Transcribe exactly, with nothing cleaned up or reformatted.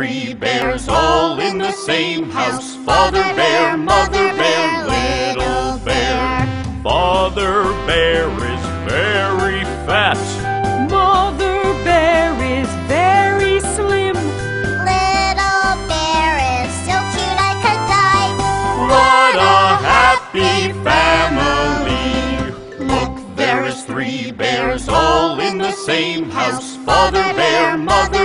three bears all in the same house. Father bear, mother bear, little bear. Father bear is very fat. Mother bear is very slim. Little bear is so cute I could die. What a happy family! Look, there is three bears all in the same house. Father bear, mother